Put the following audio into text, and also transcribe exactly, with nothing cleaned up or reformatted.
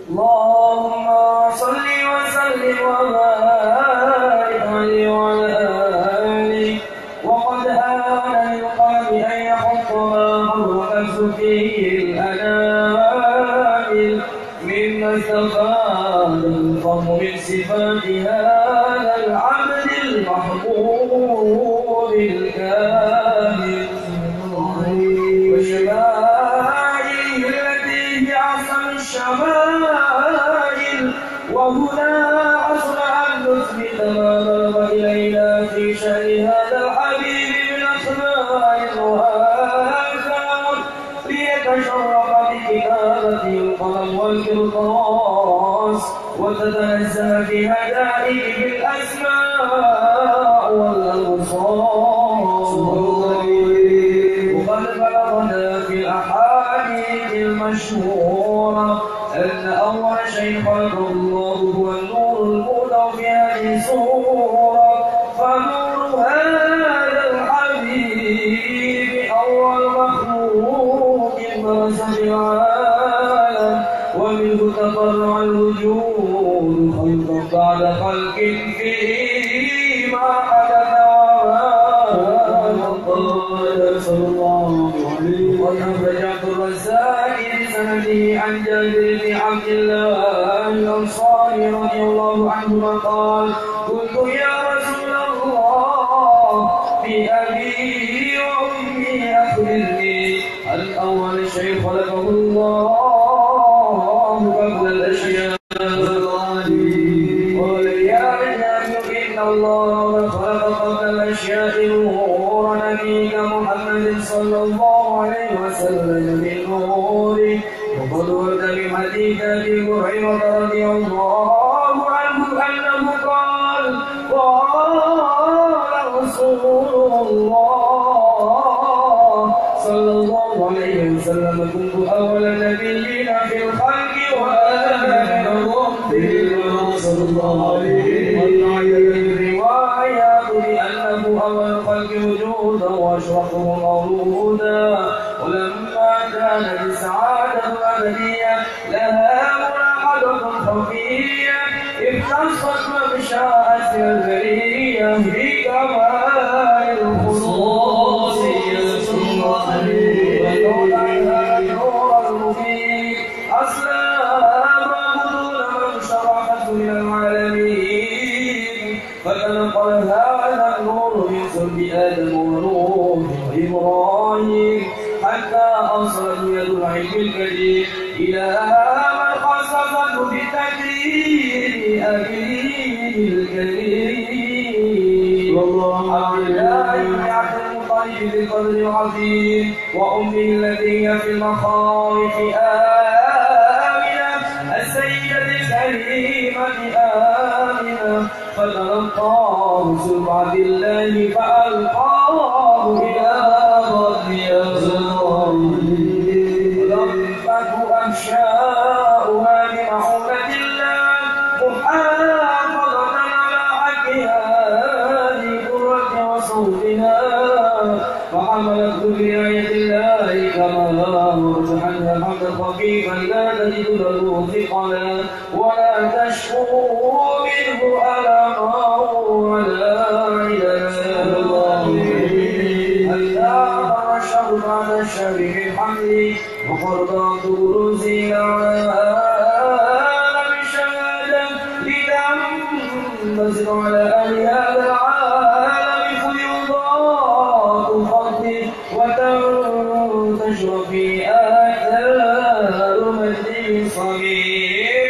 اللهم صل وسلم وبارك عليه وعلى آله. وقد آن للقلب أن يحط ما حرك فيه الأنامل مما استفاد الفهم من صفات هذا العبد المحبوب الكامل وشمائله التي هي أحسن الشمائل. وهنا أصل أن نثبت ما ضرب إلينا في شأن هذا الحبيب من أسماء وآثار ليتشرف بكتابة القلم والقرطاس وتتنزه في هدائه بالأسماء والأوصاف. وقد بلغنا في الأحاديث المشهورة أن أول شيء خلقه الله هو النور الموضع في هذه الصورة. فنور هذا الحبيب أول مخلوق برز في العالم ومنه تفرع الوجود خلقا بعد خلق فيما حدث وما صلى الله عليه وسلم. وأخرجت الرزاق بسنده عن جابر بن عبد الله الأنصاري رضي الله عنهما قال: قلت يا رسول الله بأبي وأمي أخبرني عن أول شيء خلقه الله قبل الأشياء. قال يا بني إن الله خلق قبل الأشياء نور نبيك محمد صلى الله عليه وسلم من نوره. وقد ورد من حديث أبي هريرة رضي الله عنه أنه قال: قال رسول الله صلى الله عليه وسلم: كنت أول نبيين في الخلق وآخرهم في صلى الله عليه وسلم. الروايات بأنه أول الخلق وجودا وأشرفهم مولودا. ولما كانت السعادة الأبدية لها ملاحظة خفية اختصت ممشى أسر البرية بكمال الخصوصية ولولا النور المبين أسلام بدون من شرحت من العالمين. فتنقل هذا النور من صلب آدم ونوح وإبراهيم حتى أوصلت يد العلم الكريم إلى من خصصته بتكريم أبيه الكريم عبد الله بن عبد المطلب بقدر عظيم وأمه التي هي في المخاوف آمنة السيدة الكريمة آمنة. فتلقاه سلب عبد الله فألقاه إلى أنشاؤها بمعونة الله محافظة على حقها لقرة وصوتها. فحملته برعاية الله كما ورجحتها حمدا خفيفا لا تجد له ثقلا ولا تشكو منه ألما ولا علا. الشر بعد الشر بالحمد وقرضات بروزي العالم الشهادة لتنبسط على أهل هذا العالم فيوضات الخط وتنتشر في آثار مجد صغير.